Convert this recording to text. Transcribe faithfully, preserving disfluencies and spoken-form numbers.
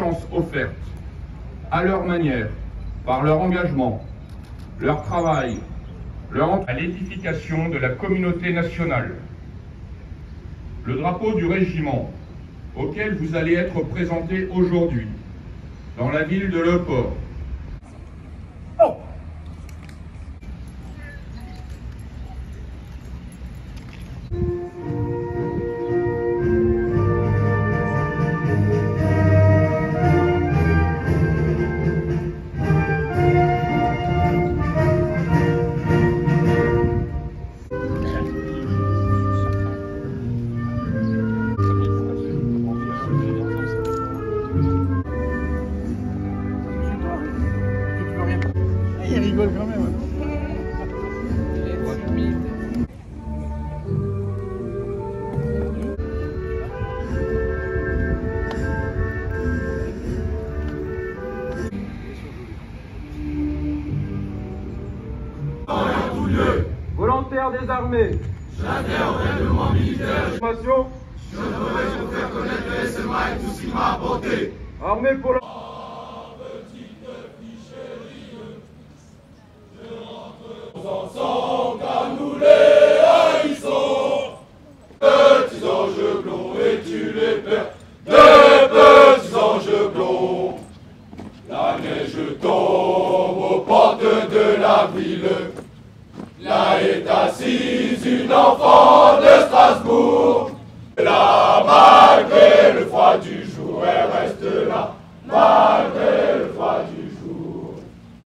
chance offerte, à leur manière, par leur engagement, leur travail, leur à l'édification de la communauté nationale. Le drapeau du régiment, auquel vous allez être présenté aujourd'hui, dans la ville de Le Port. Oh ! Il rigole quand même. Volontaires des armées. J'adhère au règlement militaire. Formation. Je ne pourrais vous faire connaître le S M A et tout ce qu'il m'a apporté. Armée pour la... Ensemble, car nous les haïssons. Petits anges blonds, et tu les perds. Des petits anges blonds. La neige tombe aux portes de la ville. Là est assise une enfant.